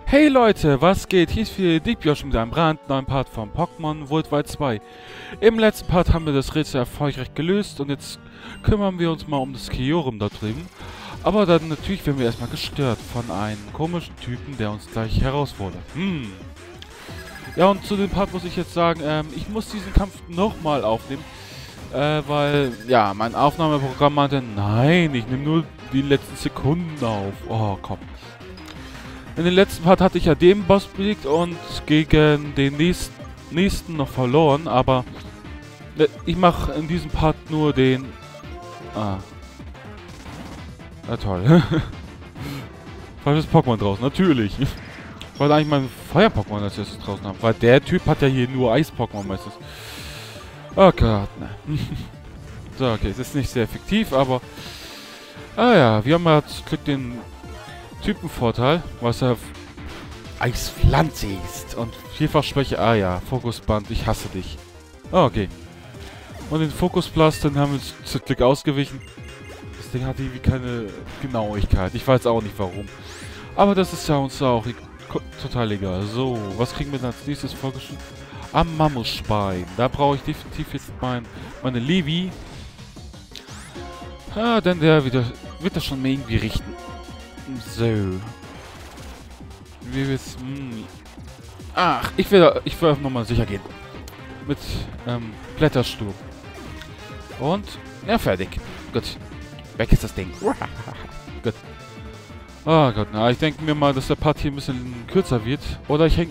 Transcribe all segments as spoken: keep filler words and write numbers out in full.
Hey Leute, was geht? Hier ist wieder Dick Josh mit einem brandneuen Part von Pokémon Worldwide zwei. Im letzten Part haben wir das Rätsel erfolgreich gelöst und jetzt kümmern wir uns mal um das Kyurem da drüben. Aber dann natürlich werden wir erstmal gestört von einem komischen Typen, der uns gleich herausfordert. Hm. Ja, und zu dem Part muss ich jetzt sagen, ähm, ich muss diesen Kampf nochmal aufnehmen. Äh, weil, ja, mein Aufnahmeprogramm meinte, nein, ich nehme nur die letzten Sekunden auf. Oh, komm. In den letzten Part hatte ich ja den Boss besiegt und gegen den nächsten, nächsten noch verloren, aber ich mache in diesem Part nur den... Ah. Na toll. Falsches Pokémon draußen, natürlich. Ich wollte eigentlich meinen Feuer-Pokémon als erstes draußen haben, weil der Typ hat ja hier nur Eis-Pokémon meistens. Oh Gott, ne. So, okay, es ist nicht sehr effektiv, aber... Ah ja, wir haben ja zum Glück den Typenvorteil, was er Eispflanze ist. Und Vielfachschwäche, ah ja, Fokusband, ich hasse dich. Oh, okay. Und den Fokusblast, den haben wir uns zum Glück ausgewichen. Das Ding hat irgendwie keine Genauigkeit. Ich weiß auch nicht warum. Aber das ist ja uns auch e total egal. So, was kriegen wir dann als nächstes vorgeschrieben? Am Mammutspein. Da brauche ich definitiv jetzt mein, meine Levi. Ah, denn der wieder, wird das schon mal irgendwie richten. So. Wie wird's... Hm. Ach, ich will, ich will nochmal sicher gehen. Mit, ähm, Blättersturm. Und, ja, fertig. Gut. Weg ist das Ding. Gut. Oh Gott, na, ich denke mir mal, dass der Part hier ein bisschen kürzer wird. Oder ich häng...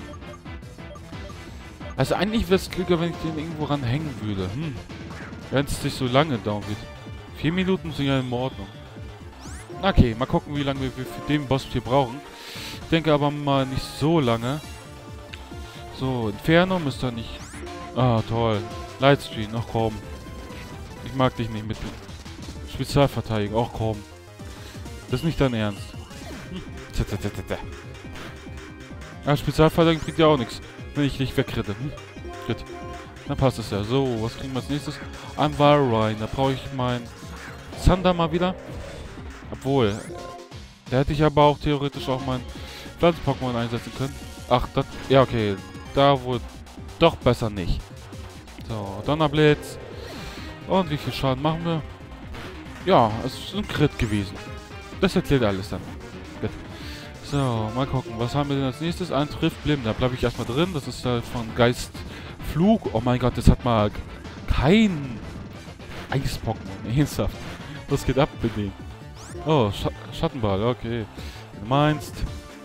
Also eigentlich wäre es klüger, wenn ich den irgendwo ran hängen würde. Hm. Wenn es nicht so lange dauern wird. Vier Minuten sind ja in Ordnung. Okay, mal gucken, wie lange wir für den Boss hier brauchen. Ich denke aber mal nicht so lange. So, Inferno müsste nicht... Ah, toll. Lightstream, ach komm. Ich mag dich nicht mit Spezialverteidigung, ach komm. Das ist nicht dein Ernst. Hm. Ja, Spezialverteidigung bringt ja auch nichts, wenn ich dich wegritte. Hm. Gut. Dann passt es ja. So, was kriegen wir als nächstes? Ein Valrein. Da brauche ich mein Thunder mal wieder. Obwohl, da hätte ich aber auch theoretisch auch mein Pflanzen-Pokémon einsetzen können. Ach, das... Ja, okay. Da wohl doch besser nicht. So, Donnerblitz. Und wie viel Schaden machen wir? Ja, es ist ein Crit gewesen. Das erklärt alles dann. Gut. So, mal gucken. Was haben wir denn als nächstes? Ein Triff-Blim. Da bleibe ich erstmal drin. Das ist halt von Geistflug. Oh mein Gott, das hat mal kein Eis-Pokémon. Ernsthaft. Was geht ab mit dem? Oh, Sch Schattenball, okay. Du meinst.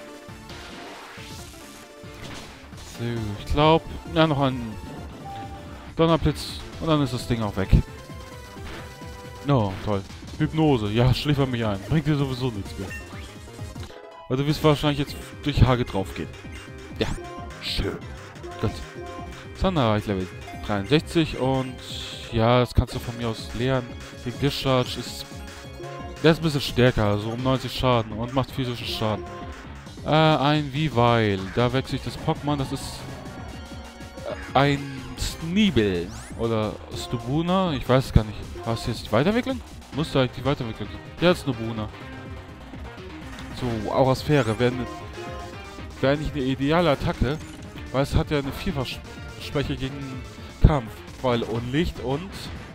So, ich glaube, ja, noch ein Donnerblitz und dann ist das Ding auch weg. Oh, toll. Hypnose, ja, schläfer mich ein. Bringt dir sowieso nichts mehr. Weil du wirst wahrscheinlich jetzt durch Hage drauf gehen. Ja, schön. Gut. Thunder reicht Level dreiundsechzig und ja, das kannst du von mir aus lernen. Die Discharge ist... Der ist ein bisschen stärker, so um neunzig Schaden und macht physischen Schaden. Äh, ein Weavile. Da wechsle ich das Pokémon. Das ist äh, ein Sneebel. Oder Stubuna. Ich weiß es gar nicht. War es jetzt die Weiterentwicklung? Musste eigentlich die Weiterentwicklung sein. Ja, Stubuna. So, Aurasphäre. Wäre wär eigentlich eine ideale Attacke. Weil es hat ja eine Vielfachschwäche gegen Kampf. Weil Unlicht und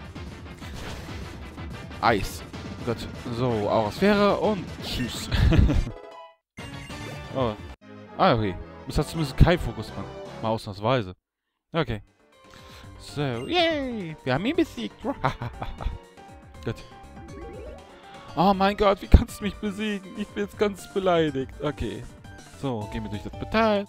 Eis. Gut. So, Aurasphäre und tschüss. Oh. Ah, okay. Das hat zumindest kein Fokusband. Mal ausnahmsweise. Okay. So, yay! Wir haben ihn besiegt. Gut. Oh mein Gott, wie kannst du mich besiegen? Ich bin jetzt ganz beleidigt. Okay. So, gehen wir durch das Portal.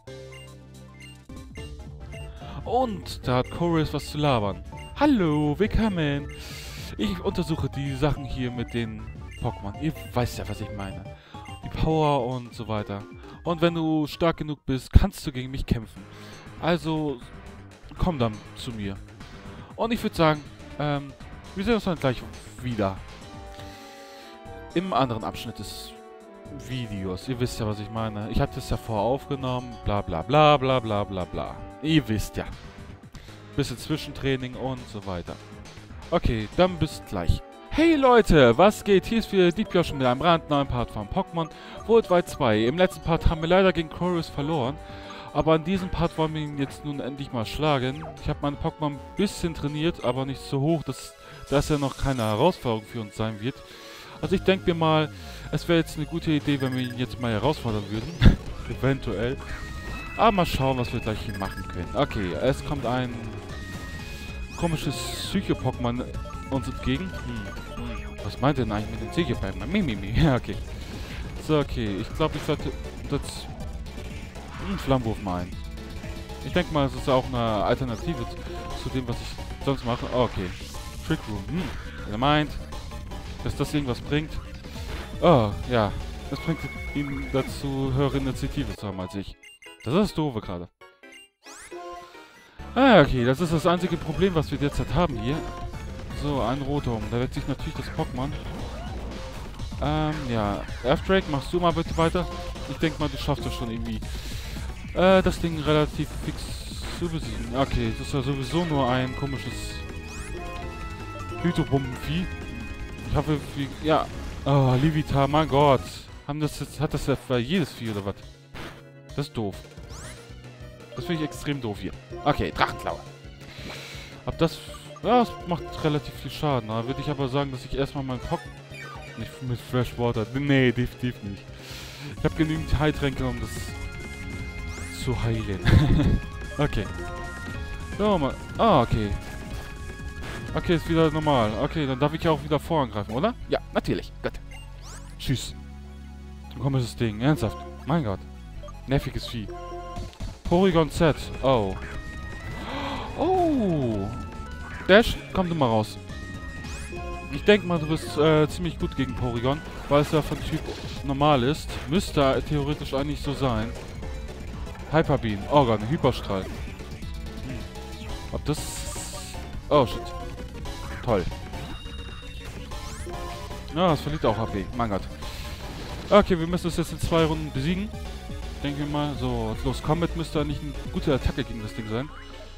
Und da hat Chorus was zu labern. Hallo, willkommen. Ich untersuche die Sachen hier mit den Pokémon. Ihr weißt ja, was ich meine. Die Power und so weiter. Und wenn du stark genug bist, kannst du gegen mich kämpfen. Also, komm dann zu mir. Und ich würde sagen, ähm, wir sehen uns dann gleich wieder. Im anderen Abschnitt des Videos. Ihr wisst ja, was ich meine. Ich hatte es ja vorher aufgenommen. Bla bla bla bla bla bla bla. Ihr wisst ja. Bisschen Zwischentraining und so weiter. Okay, dann bis gleich. Hey Leute, was geht? Hier ist wieder Deep schon mit einem brandneuen Part von Pokémon Worldwide zwei. Im letzten Part haben wir leider gegen Chorus verloren, aber in diesem Part wollen wir ihn jetzt nun endlich mal schlagen. Ich habe meine Pokémon ein bisschen trainiert, aber nicht so hoch, dass das ja noch keine Herausforderung für uns sein wird. Also ich denke mir mal, es wäre jetzt eine gute Idee, wenn wir ihn jetzt mal herausfordern würden. Eventuell. Aber mal schauen, was wir gleich hier machen können. Okay, es kommt ein komisches Psycho-Pokémon uns entgegen. Hm. Was meint denn eigentlich mit dem Psycho-Pokémon? Mimimi. Ja, okay. So, okay. Ich glaube, ich sollte das einen Flammenwurf mal ein. Ich denke mal, es ist auch eine Alternative zu dem, was ich sonst mache. Oh, okay. Trick Room. Hm. Er meint, dass das irgendwas bringt. Oh, ja. Das bringt ihn dazu, höhere Initiative zu haben als ich. Das ist das Doofe gerade. Ah, okay. Das ist das einzige Problem, was wir derzeit haben hier. So, ein Rotom. Da wird sich natürlich das Pokémon. Ähm, ja. Earthdrake, machst du mal bitte weiter? Ich denke mal, du schaffst das schon irgendwie. Äh, das Ding relativ fix zu besiegen. Okay, das ist ja sowieso nur ein komisches Hydrobombenvieh. Ich hoffe, wie, ja. Oh, Livita, mein Gott. Haben das jetzt, hat das ja für jedes Vieh oder was? Das ist doof. Das finde ich extrem doof hier. Okay, Drachenklaue. Ab das, ja, das macht relativ viel Schaden. Da würde ich aber sagen, dass ich erstmal meinen Pock nicht mit Freshwater. Nee, definitiv nicht. Ich habe genügend Heiltränke, um das zu heilen. Okay. So, mal. Ah, okay. Okay, ist wieder normal. Okay, dann darf ich ja auch wieder vorangreifen, oder? Ja, natürlich. Gut. Tschüss. Komisches Ding. Ernsthaft. Mein Gott. Nerviges Vieh. Porygon Z. Oh. Oh. Dash, komm du mal raus. Ich denke mal, du bist äh, ziemlich gut gegen Porygon, weil es ja von Typ normal ist. Müsste theoretisch eigentlich so sein. Hyperbeam. Oh Gott, ein Hyperstrahl. Hm. Ob das... Oh, shit. Toll. Ja, das verliert auch H P. Mein Gott. Okay, wir müssen es jetzt in zwei Runden besiegen. Denken wir mal. So, los, Comet müsste eigentlich eine gute Attacke gegen das Ding sein.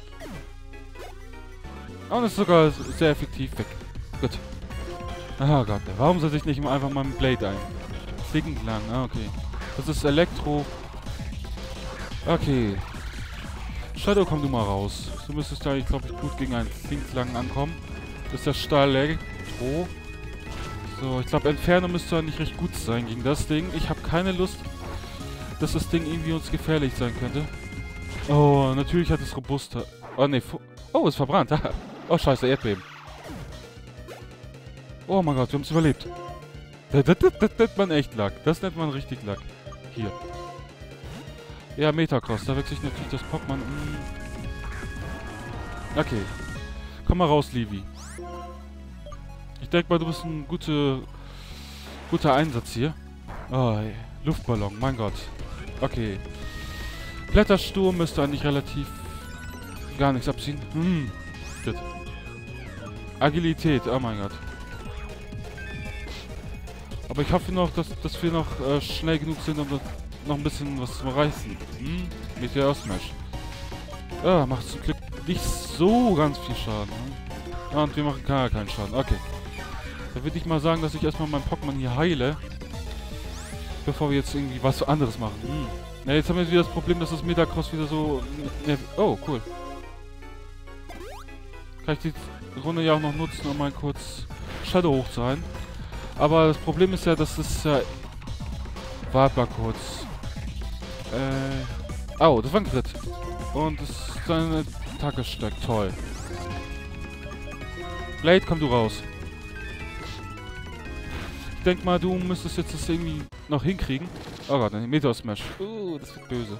Und ist sogar sehr effektiv weg. Gut. Oh Gott, warum setze ich nicht einfach mal mit Blade ein? Klickend lang, ah, okay. Das ist Elektro. Okay. Shadow, komm du mal raus. Du müsstest da, ich glaube, ich gut gegen einen Klinklang ankommen. Das ist der Stahl Elektro. So, ich glaube, Inferno müsste eigentlich recht gut sein gegen das Ding. Ich habe keine Lust, dass das Ding irgendwie uns gefährlich sein könnte. Oh, natürlich hat es robuster. Oh, ne. Oh, ist verbrannt. Oh, scheiße, Erdbeben. Oh mein Gott, wir haben es überlebt. Das, das, das, das nennt man echt Lack. Das nennt man richtig Lack. Hier. Ja, Metacross. Da wechselt sich natürlich das Pokémon. Okay. Komm mal raus, Levi. Ich denke mal, du bist ein gute, guter Einsatz hier. Oh, ey. Luftballon, mein Gott. Okay. Blättersturm müsste eigentlich relativ gar nichts abziehen. Hm. Shit. Agilität, oh mein Gott. Aber ich hoffe noch, dass, dass wir noch äh, schnell genug sind, um noch ein bisschen was zu reißen. Hm? Meteor Smash. Ah, macht zum Glück nicht so ganz viel Schaden. Hm? Ja, und wir machen gar keinen Schaden. Okay. Dann würde ich mal sagen, dass ich erstmal meinen Pokémon hier heile. Bevor wir jetzt irgendwie was anderes machen. Hm. Ja, jetzt haben wir wieder das Problem, dass das Metacross wieder so... Ne, oh, cool. Kann ich die Runde ja auch noch nutzen, um mal kurz Shadow hochzuhalten. Aber das Problem ist ja, dass es ja... Äh, warte mal kurz. Äh... Oh, das war ein Crit. Und das ist seine Attacke stark. Toll. Blade, komm du raus. Ich denk mal, du müsstest jetzt das irgendwie noch hinkriegen. Oh Gott, ein Meteor Smash. Uh, das wird böse.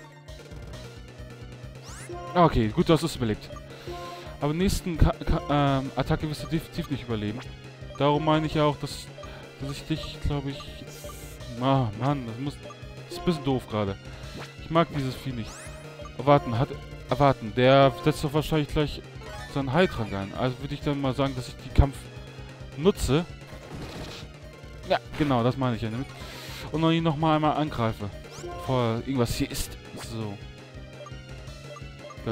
Okay, gut, du hast es überlebt. Aber nächsten Ka Ka ähm, Attacke wirst du definitiv nicht überleben. Darum meine ich ja auch, dass, dass ich dich, glaube ich... Ah, Mann, das muss... Das ist ein bisschen doof gerade. Ich mag dieses Vieh nicht. Erwarten, hat... Erwarten, der setzt doch wahrscheinlich gleich seinen Heiltrank ein. Also würde ich dann mal sagen, dass ich die Kampf nutze. Ja, genau, das meine ich ja damit. Und dann ihn nochmal einmal angreife. Bevor irgendwas hier ist. So. Gut.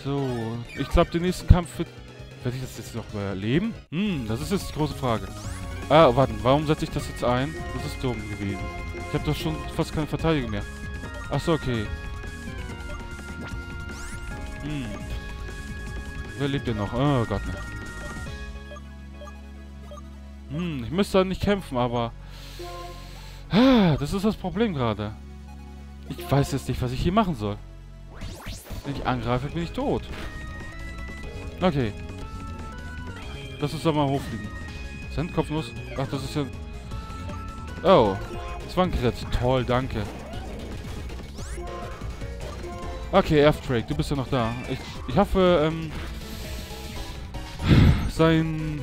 So, ich glaube, den nächsten Kampf wird... Werde ich das jetzt noch überleben? Hm, das ist jetzt die große Frage. Ah, warte, warum setze ich das jetzt ein? Das ist dumm gewesen. Ich habe doch schon fast keine Verteidigung mehr. Achso, okay. Hm. Wer lebt denn noch? Oh Gott, ne. Hm, ich müsste nicht kämpfen, aber... Ah, das ist das Problem gerade. Ich weiß jetzt nicht, was ich hier machen soll. Wenn ich angreife, bin ich tot. Okay. Lass uns doch mal hochfliegen. Sind kopflos? Ach, das ist ja... Oh. Das war ein Crit. Toll, danke. Okay, F-Drake, du bist ja noch da. Ich, ich hoffe, ähm... sein...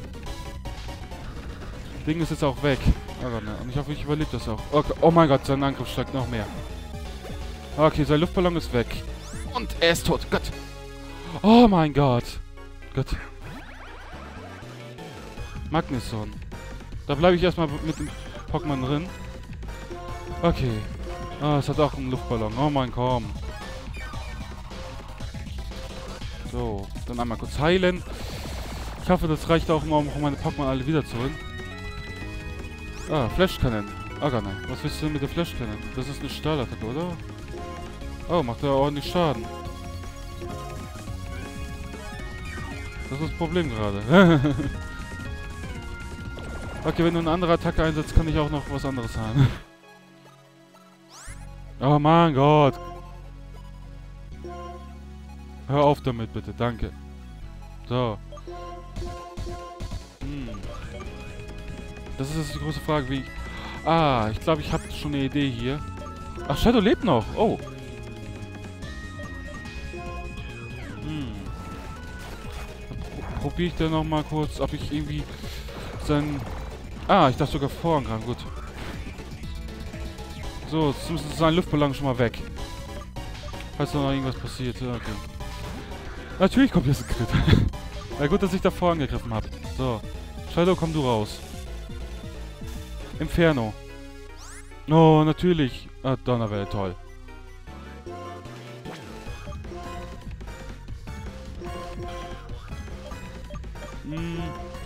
Ding ist jetzt auch weg. Und ich hoffe, ich überlebe das auch. Okay. Oh mein Gott, sein Angriff steigt noch mehr. Okay, sein Luftballon ist weg. Und er ist tot. Gott. Oh mein Gott. Gott. Magneson. Da bleibe ich erstmal mit dem Pokémon drin. Okay. Ah, es hat auch einen Luftballon. Oh mein Gott. So, dann einmal kurz heilen. Ich hoffe, das reicht auch mal, um meine Pokémon alle wiederzuholen. Ah, Flashcannon. Ah, gar nicht. Was willst du denn mit der Flashcannon? Das ist eine Stahlattacke, oder? Oh, macht er ordentlich Schaden. Das ist das Problem gerade. Okay, wenn du eine andere Attacke einsetzt, kann ich auch noch was anderes haben. Oh mein Gott. Hör auf damit, bitte. Danke. So. Hm. Das ist jetzt die große Frage, wie ich... Ah, ich glaube, ich habe schon eine Idee hier. Ach, Shadow lebt noch. Oh. Hm. Dann probiere ich dann noch mal kurz, ob ich irgendwie sein... Ah, ich dachte sogar vorhin kann. Gut. So, jetzt ist sein Luftballon schon mal weg. Falls noch irgendwas passiert. Ja, okay. Natürlich kommt jetzt ein Crit. Ja, gut, dass ich davor angegriffen habe. So. Shadow, komm du raus. Inferno. Oh, natürlich. Ah, Donnerwelle, toll. Hm.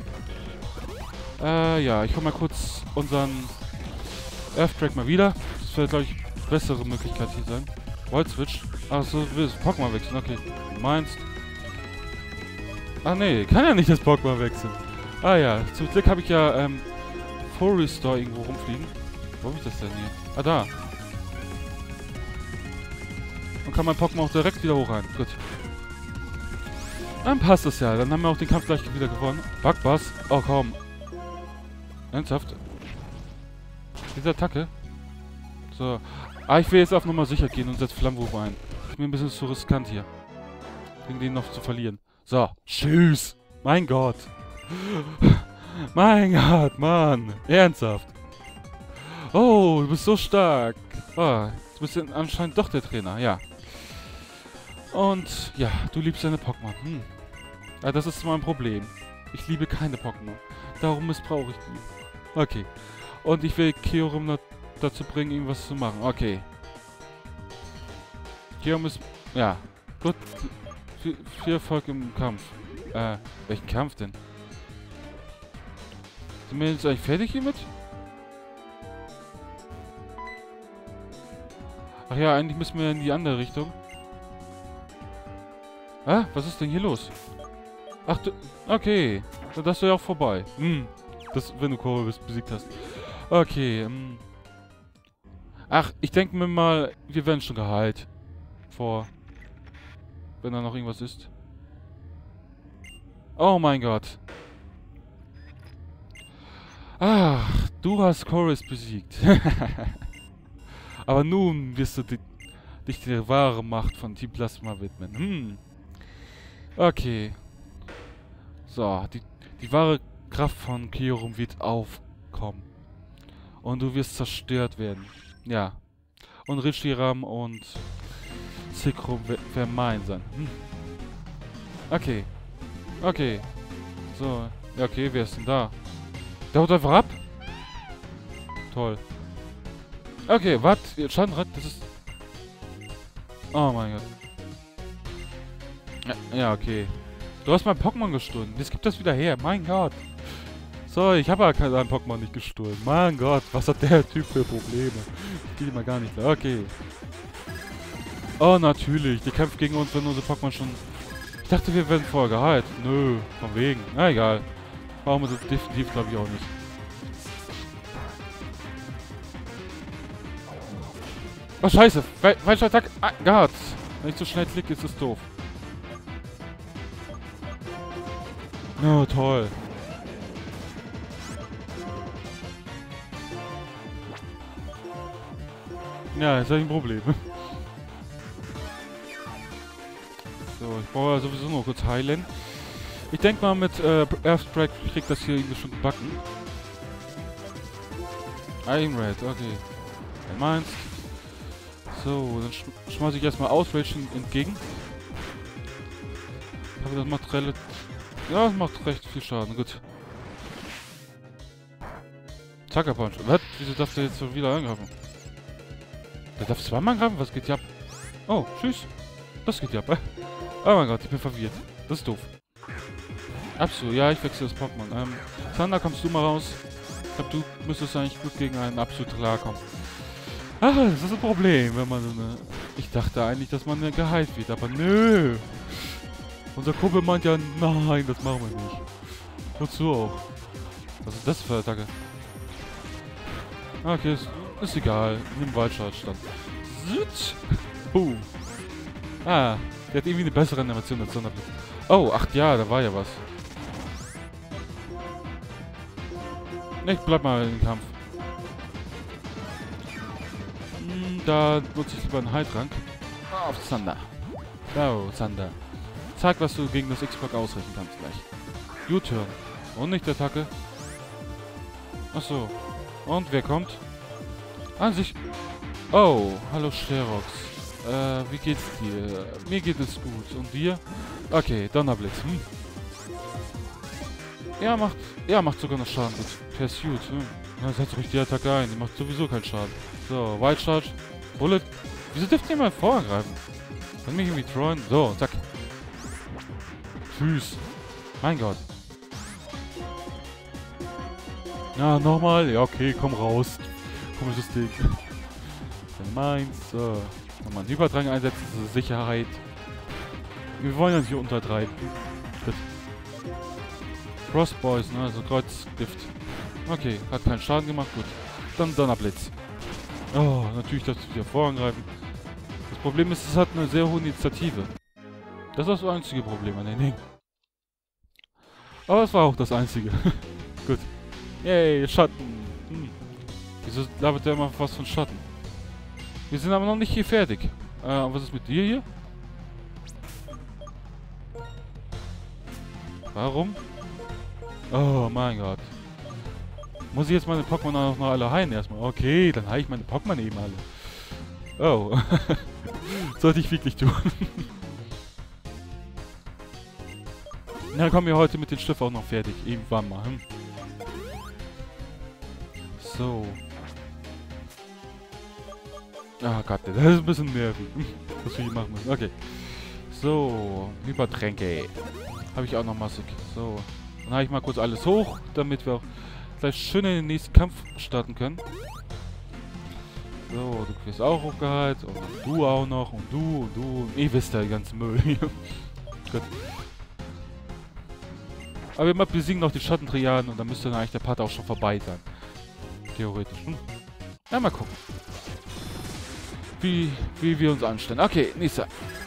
Äh, ja, ich hol mal kurz unseren Earthdrake mal wieder. Das wird, glaube ich, bessere Möglichkeit hier sein. Volt Switch. Ach so, du willst Pokémon wechseln, okay. Du meinst. Ach nee, kann ja nicht das Pokémon wechseln. Ah ja, zum Glück habe ich ja, ähm, Forester irgendwo rumfliegen. Wo habe ich das denn hier? Ah, da. Und kann mein Pokémon auch direkt wieder hoch rein. Gut. Dann passt es ja. Dann haben wir auch den Kampf gleich wieder gewonnen. Bugbass. Oh, komm. Ernsthaft? Diese Attacke? So. Ah, ich will jetzt auf Nummer sicher gehen und setze Flammenwurf ein. Ist mir ein bisschen zu riskant hier. Gegen den noch zu verlieren. So. Tschüss. Mein Gott. Mein Gott, Mann. Ernsthaft. Oh, du bist so stark. Oh, du bist anscheinend doch der Trainer, ja. Und, ja, du liebst deine Pokémon. Hm. Ja, das ist mein Problem. Ich liebe keine Pokémon. Darum missbrauche ich die. Okay. Und ich will Kyurem dazu bringen, irgendwas zu machen. Okay. Kyurem ist... Ja. Gut. Viel, viel Erfolg im Kampf. Äh, welchen Kampf denn? Sind wir jetzt eigentlich fertig hiermit? Ach ja, eigentlich müssen wir in die andere Richtung. Hä? Was ist denn hier los? Ach du... Okay. Dann ist du ja auch vorbei. Hm. Das, wenn du Corvus besiegt hast. Okay, ähm... Ach, ich denke mir mal, wir werden schon geheilt. Vor... Wenn da noch irgendwas ist. Oh mein Gott. Ach, du hast Chorus besiegt. Aber nun wirst du di dich der wahren Macht von Team Plasma widmen. Hm. Okay. So, die, die wahre Kraft von Kyurem wird aufkommen. Und du wirst zerstört werden. Ja. Und Reshiram und Zekrom werden mein sein. Hm. Okay. Okay. So. Ja, okay, wer ist denn da? Der haut einfach ab? Toll. Okay, was? Schadenrad, das ist... Oh mein Gott. Ja, ja, okay. Du hast mein Pokémon gestohlen. Jetzt gibt das wieder her. Mein Gott. So, ich habe ja kein Pokémon nicht gestohlen. Mein Gott, was hat der Typ für Probleme? Das geht immer gar nicht klar. Okay. Oh, natürlich. Die kämpft gegen uns, wenn unsere Pokémon schon... Ich dachte, wir werden vorher geheilt. Nö, von wegen. Na, egal. Brauchen wir das definitiv, glaube ich, auch nicht. Oh, scheiße. We Falscher Attack. Ah, Gott. Wenn ich zu schnell klicke, ist es doof. Oh, toll. Ja, jetzt habe ich ein Problem. So, ich brauche ja sowieso noch kurz heilen. Ich denke mal, mit äh, Airstrike kriegt das hier irgendwie schon gebacken. Iron Red, okay. Er meinst. So, dann sch schmeiße ich erstmal Ausraging entgegen. Aber das macht relativ... Ja, das macht recht viel Schaden, gut. Zucker Punch. Was? Wieso darf der jetzt so wieder angreifen? Der darf zweimal angreifen? Was geht hier ab? Oh, tschüss. Das geht ja ab. Oh mein Gott, ich bin verwirrt. Das ist doof. Absolut, ja, ich wechsle das Pokémon. Ähm, Sander, kommst du mal raus? Ich glaube, du müsstest eigentlich gut gegen einen absolut klarkommen. Ah, das ist ein Problem, wenn man so eine... Ich dachte eigentlich, dass man geheilt wird, aber nö. Unser Kumpel meint ja, nein, das machen wir nicht. Wozu auch? Was ist das für eine Attacke? Okay, ist, ist egal. Nimm Waldschatz stand. Puh. Ah, der hat irgendwie eine bessere Animation als Sonderblitz. Oh, ach ja, da war ja was. Ich bleib mal im Kampf. Hm, da nutze ich lieber einen Heiltrank. Auf Zander. So, Zander. Zeig, was du gegen das X-Pack ausrichten kannst gleich. U-Turn. Und nicht Attacke. Achso. Und wer kommt? An sich... Oh, hallo Sherox. Äh, wie geht's dir? Mir geht es gut. Und dir? Okay, Donnerblitz. Hm. Ja, macht... Ja, macht sogar noch Schaden. Gut. Pursuit. Hm. Na, setzt ruhig die Attacke ein. Die macht sowieso keinen Schaden. So, Wild Charge. Bullet. Wieso dürft ihr mal vorangreifen? Kann mich irgendwie treuen. So, zack. Tschüss. Mein Gott. Ja, nochmal. Ja, okay, komm raus. Komisches Ding. Dann meins. So. Nochmal einen Hyperdrang einsetzen zur Sicherheit. Wir wollen ja nicht hier untertreiben. Gut. Frostboys, ne? Also Kreuzgift. Okay, hat keinen Schaden gemacht. Gut. Dann Donnerblitz. Oh, natürlich darfst du wieder vorangreifen. Das Problem ist, es hat eine sehr hohe Initiative. Das ist das einzige Problem an den Dingen. Aber es war auch das einzige. Gut. Yay, Schatten. Hm. Wieso labert der immer was von Schatten? Wir sind aber noch nicht hier fertig. Äh, was ist mit dir hier? Warum? Oh mein Gott. Muss ich jetzt meine Pokémon auch noch alle heilen erstmal? Okay, dann heile ich meine Pokémon eben alle. Oh. Sollte ich wirklich tun. Na, kommen wir heute mit den Schiff auch noch fertig. Irgendwann mal. Hm? So. Ah Gott, das ist ein bisschen nervig. Was wir hier machen müssen. Okay. So. Hypertränke. Habe ich auch noch massig. So. Dann habe ich mal kurz alles hoch, damit wir auch gleich schön in den nächsten Kampf starten können. So, du wirst auch hochgeheilt. Und du auch noch. Und du und du. Und ihr wisst ja den ganzen Müll hier. Gut. Aber wir besiegen noch die Schattentriaden und dann müsste dann eigentlich der Part auch schon vorbei sein. Theoretisch. Hm? Ja, mal gucken. Wie, wie wir uns anstellen. Okay, nächster.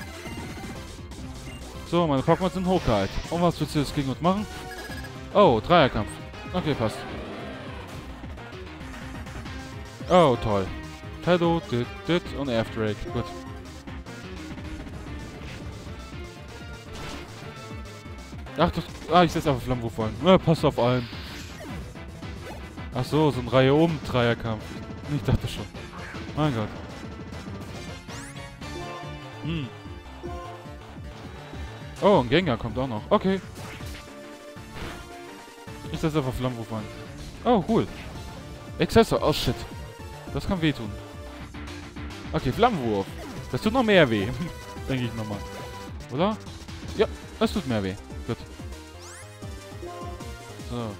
So, meine Pokémon sind hochgeheilt. Und was willst du jetzt gegen uns machen? Oh, Dreierkampf. Okay, passt. Oh, toll. Shadow, dit, dit und Airstrike. Gut. Ach, das... Ah, ich setze auf Flammenwurf ein. Ja, passt auf allen. Ach so, so ein Reihe um Dreierkampf. Ich dachte schon. Mein Gott. Hm. Oh, ein Gengar kommt auch noch. Okay. Ich setze einfach Flammenwurf ein. Oh, cool. Exzessor. Oh, shit. Das kann wehtun. Okay, Flammenwurf. Das tut noch mehr weh. Denke ich nochmal. Oder? Ja, das tut mehr weh. Gut. So.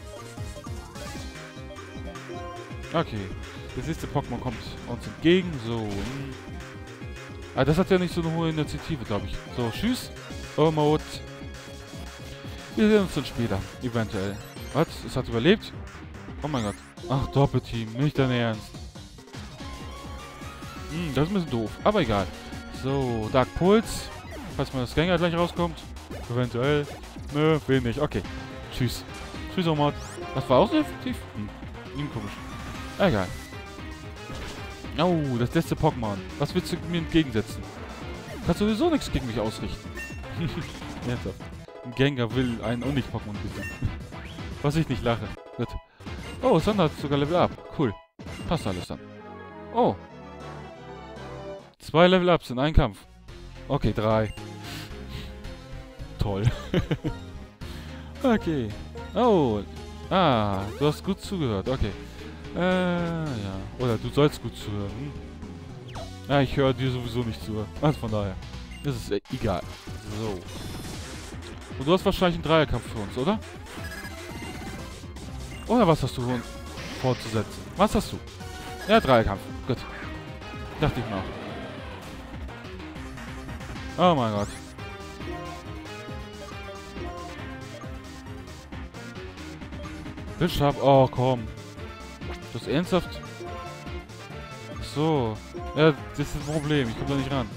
Okay. Das nächste Pokémon kommt uns entgegen. So. Hm. Ah, das hat ja nicht so eine hohe Initiative, glaube ich. So, tschüss. Omod. Wir sehen uns dann später. Eventuell. Was? Es hat überlebt? Oh mein Gott. Ach, Doppelteam. Nicht dein Ernst. Hm, das ist ein bisschen doof. Aber egal. So, Dark Pulse. Falls mal das Gänger gleich rauskommt. Eventuell. Nö, will nicht. Okay. Tschüss. Tschüss, Omod. Das war auch so effektiv? Hm. Hm, komisch. Egal. Oh, das letzte Pokémon. Was willst du mir entgegensetzen? Du kannst sowieso nichts gegen mich ausrichten. Ernsthaft. Ein Gengar will einen Unlicht-Pokémon besiegen. Was ich nicht lache. Gut. Oh, Sonder hat sogar Level Up. Cool. Passt alles dann. Oh. Zwei Level Ups in einem Kampf. Okay, drei. Toll. Okay. Oh. Ah, du hast gut zugehört. Okay. Äh, ja. Oder du sollst gut zuhören. Hm? Ja, ich höre dir sowieso nicht zu. Also von daher. Das ist äh, egal. So. Und du hast wahrscheinlich einen Dreierkampf für uns, oder? Oder was hast du vorzusetzen? Was hast du? Ja, Dreierkampf. Gut. Dachte ich mal. Oh mein Gott. Bishop, oh komm. Das ist ernsthaft? So. Ja, das ist das Problem. Ich komme da nicht ran.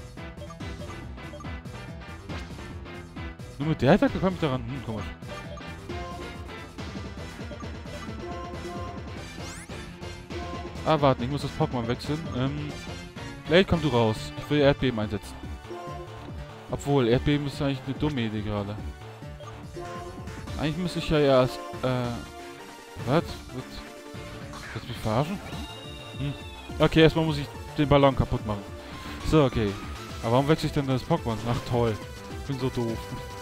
Nur mit der Attacke komme ich da ran. Hm, komisch. Ah, warten. Ich muss das Pokémon wechseln. Ähm. Blade, komm du raus. Ich will Erdbeben einsetzen. Obwohl, Erdbeben ist eigentlich eine dumme Idee gerade. Eigentlich müsste ich ja erst, äh... Was? Willst du mich verarschen? Hm. Okay, erstmal muss ich den Ballon kaputt machen. So, okay. Aber warum wechsle ich denn das Pokémon? Ach, toll. Ich bin so doof.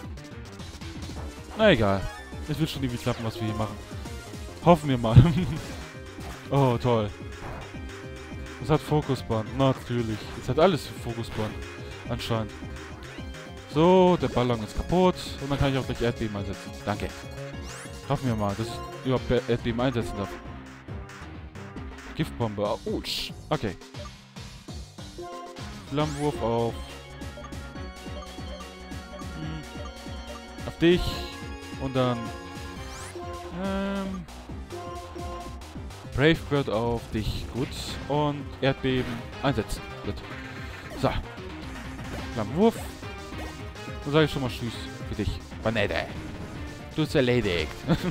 Na egal. Es wird schon irgendwie klappen, was wir hier machen. Hoffen wir mal. Oh, toll. Es hat Fokusband. Natürlich. Es hat alles Fokusband. Anscheinend. So, der Ballon ist kaputt. Und dann kann ich auch gleich Erdbeben einsetzen. Danke. Hoffen wir mal, dass ich überhaupt Erdbeben einsetzen darf. Giftbombe. Autsch. Okay. Flammenwurf auf... Hm. Auf dich. Und dann... Ähm... Brave Bird auf dich. Gut. Und Erdbeben einsetzen. Gut. So. Flammenwurf. Dann sage ich schon mal Tschüss für dich. Banette. Du bist erledigt.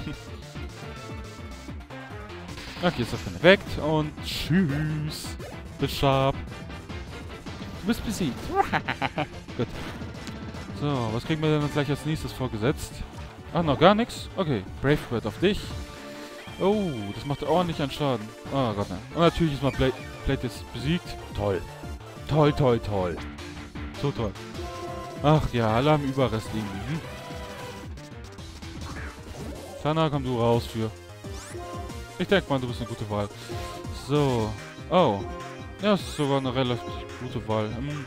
Okay, ist das dann weg. Und tschüss. Bishop. Du bist besiegt. Gut. So, was kriegen wir denn jetzt gleich als nächstes vorgesetzt? Ach, noch gar nichts? Okay, Brave Bird auf dich. Oh, das macht ordentlich einen Schaden. Oh Gott, nein. Und natürlich ist mal Blade, Blade jetzt besiegt. Toll. Toll, toll, toll. So toll. Ach ja, alle am Überrest liegen. Hm? Sana, komm du raus für. Ich denke mal, du bist eine gute Wahl. So. Oh. Ja, das ist sogar eine relativ gute Wahl. Hm.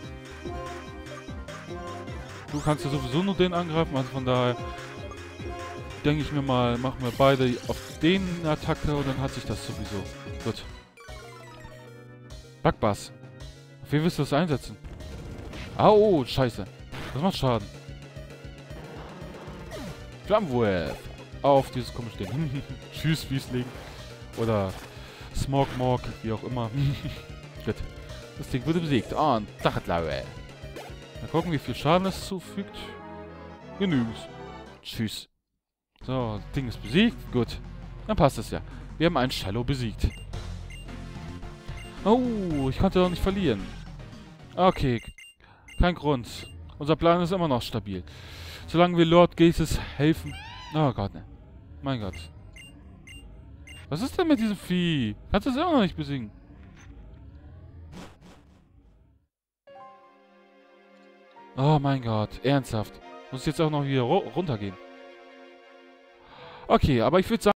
Du kannst ja sowieso nur den angreifen, also von daher denke ich mir mal, machen wir beide auf den Attacke und dann hat sich das sowieso. Gut. Backbass. Auf wen willst du das einsetzen? Au, scheiße. Das macht Schaden. Flammenwurf. Auf dieses komische Ding. Tschüss, Wiesling. Oder Smogmog, wie auch immer. Gut. Das Ding wurde besiegt. Und Dachatlaue. Mal gucken, wie viel Schaden es zufügt. Genügend. Tschüss. So, das Ding ist besiegt. Gut. Dann passt es ja. Wir haben einen Shallow besiegt. Oh, ich konnte doch nicht verlieren. Okay. Kein Grund. Unser Plan ist immer noch stabil. Solange wir Lord Gases helfen... Oh Gott, ne. Mein Gott. Was ist denn mit diesem Vieh? Kannst du es immer noch nicht besiegen? Oh mein Gott. Ernsthaft. Muss jetzt auch noch wieder runtergehen. Okay, aber ich würde sagen...